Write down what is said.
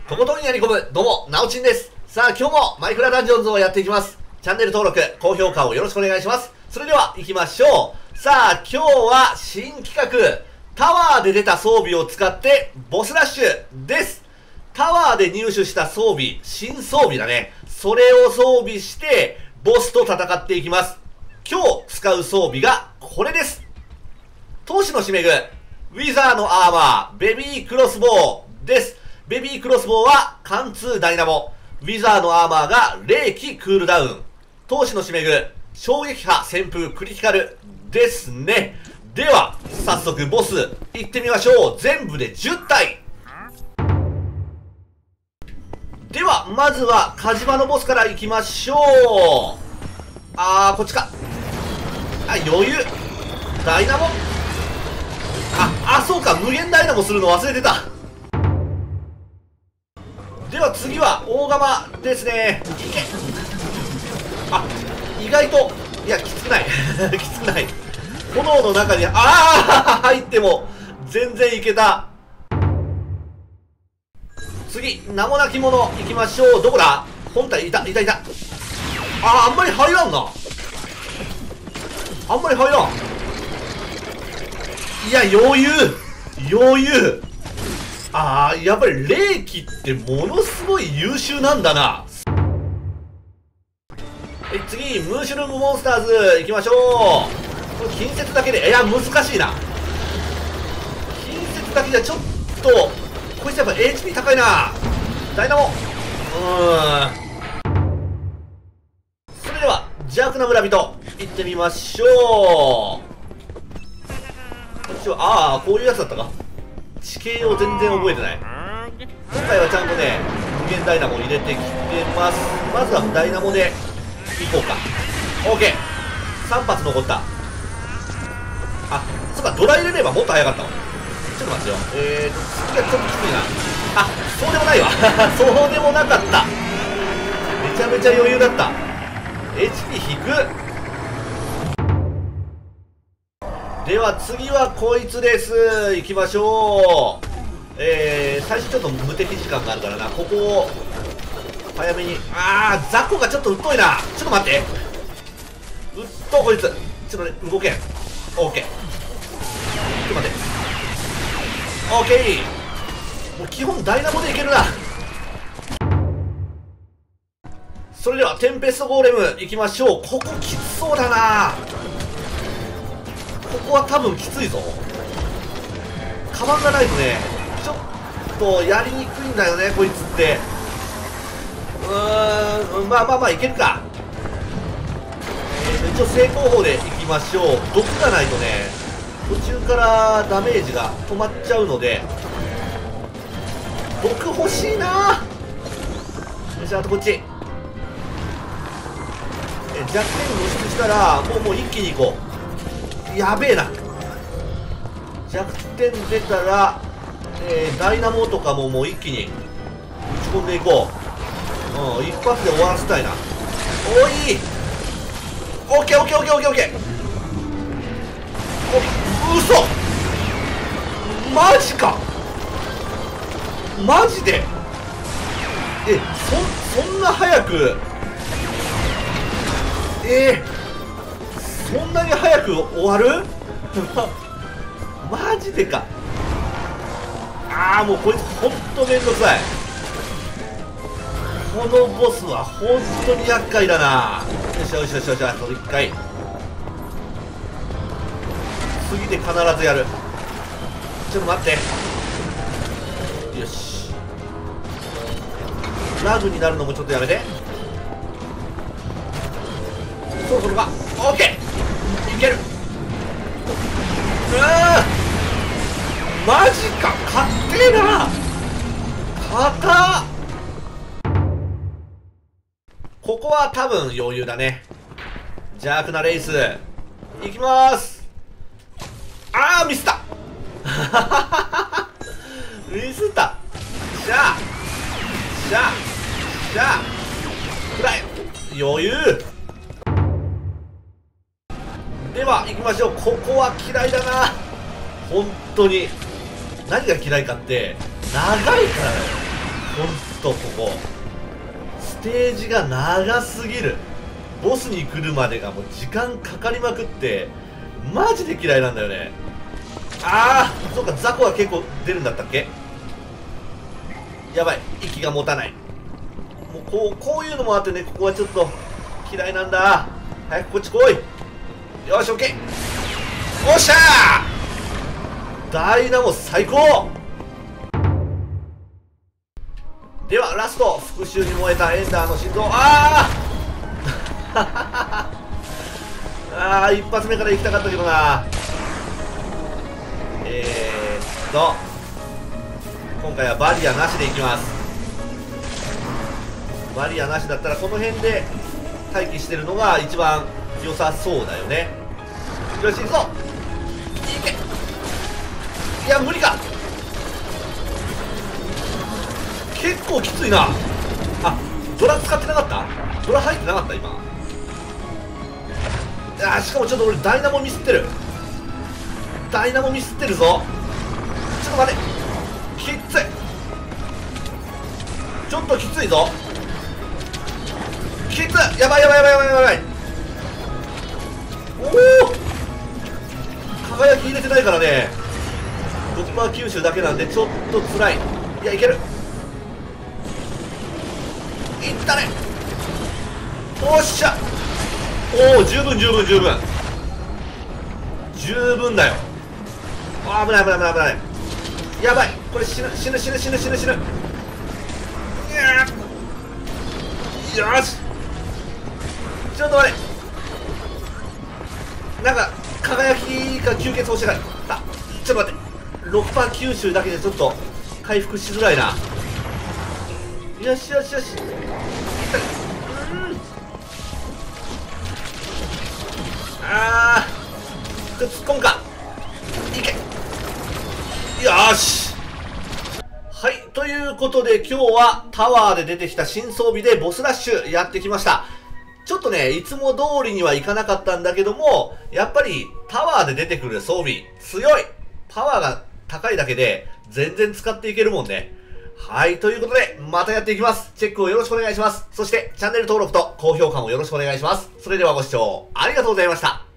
とことんやり込む、どうも、なおちんです。さあ、今日もマイクラダンジョンズをやっていきます。チャンネル登録、高評価をよろしくお願いします。それでは、行きましょう。さあ、今日は新企画、タワーで出た装備を使って、ボスラッシュです。タワーで入手した装備、新装備だね。それを装備して、ボスと戦っていきます。今日使う装備が、これです。闘士のしめぐ、ウィザーのアーマー、ベビークロスボウです。ベビークロスボウは貫通ダイナモ。ウィザーのアーマーが冷気クールダウン。闘士のしめぐ、衝撃波旋風クリティカルですね。では、早速ボス行ってみましょう。全部で10体。では、まずはカジマのボスから行きましょう。こっちか。余裕。ダイナモ。そうか、無限ダイナモするの忘れてた。では次は大釜ですね。いけ。意外と、いや、きつくない。きつくない。炎の中に、入っても、全然いけた。次、名もなき者、行きましょう。どこだ？本体、いた。あんまり入らんな。あんまり入らん。いや、余裕。やっぱり霊気ってものすごい優秀なんだな。次、ムーシュルームモンスターズ行きましょう。これ近接だけで、難しいな。近接だけじゃちょっと、こいつやっぱ HP 高いな。ダイナモ。それでは、邪悪な村人、行ってみましょう。こういうやつだったか。地形を全然覚えてない。今回はちゃんとね、無限ダイナモ入れてきてます。まずはダイナモでいこうか。 OK。 3発残った。そっか、ドラ入れればもっと早かったわ。ちょっと待ってよ。次はちょっときついな。そうでもないわ。そうでもなかった。めちゃめちゃ余裕だった。 HP 引く。では次はこいつです。行きましょう。最初ちょっと無敵時間があるからな。ここを早めに。雑魚がちょっと疎いな。ちょっと待って。こいつちょっとね、動けん。 OK。 ちょっと待って。 OK。 もう基本ダイナモでいけるな。それではテンペストゴーレム行きましょう。ここきつそうだな。ここは多分きついぞ。カバンがないとね、ちょっとやりにくいんだよね、こいつって。まあいけるか。一応正攻法でいきましょう。毒がないとね、途中からダメージが止まっちゃうので、毒欲しいな。よし、あとこっち。弱点露出したらもう一気にいこう。やべえな。弱点出たら、ダイナモとかももう一気に打ち込んでいこう。一発で終わらせたいな。オッケー。嘘。マジか。マジで。そんな早く。そんなに早く終わる？マジでか。もうこいつほんとめんどくさい。このボスはほんとに厄介だな。よし、あと1回。次で必ずやる。ちょっと待って。よし。ラグになるのもちょっとやめて。そろそろか。 OK。 いける。マジか。かっけえな。硬っ。ここは多分余裕だね。邪悪なレースいきまーす。ミスった。ミスった。しゃあくらい余裕。では行きましょう。ここは嫌いだな。本当に何が嫌いかって長いからだよ。 ほんとここステージが長すぎる。ボスに来るまでがもう時間かかりまくってマジで嫌いなんだよね。ああ、そうか、雑魚が結構出るんだったっけ。やばい、息が持たない。もうこういうのもあってね、ここはちょっと嫌いなんだ。早くこっち来い。よし、オッケー。おっしゃー、ダイナモ最高。ではラスト、復讐に燃えたエンダーの心臓。ああ一発目から行きたかったけどな。今回はバリアなしでいきます。バリアなしだったらこの辺で待機してるのが一番良さそうだよね。よし、行くぞ。いけ。いや無理か。結構きついな。あ、ドラ使ってなかった。ドラ入ってなかった今。しかもちょっと俺ダイナモミスってる。ダイナモミスってるぞ。ちょっと待って、きつい。ちょっときついぞ。きつい。やばいやばいやばいやばいやばい。おお、輝き入れてないからね。6% 吸収だけなんでちょっとつらい。いや、いける。いったね。おっしゃ。おお、十分十分十分十分だよ。あ、危ない危ない危ない危ない。やばい、これ死ぬ死ぬ死ぬ死ぬ死ぬ死ぬ。よし、ちょっと待って、なんか輝きが吸血をしてない。あ、ちょっと待って、6% 吸収だけでちょっと回復しづらいな。よしよしよし、あー、突っ込むか。いけ。よーし。はい、ということで今日はタワーで出てきた新装備でボスラッシュやってきました。ちょっとね、いつも通りにはいかなかったんだけども、やっぱりタワーで出てくる装備強い。パワーが高いだけで全然使っていけるもんね。はい、ということでまたやっていきます。チェックをよろしくお願いします。そしてチャンネル登録と高評価もよろしくお願いします。それではご視聴ありがとうございました。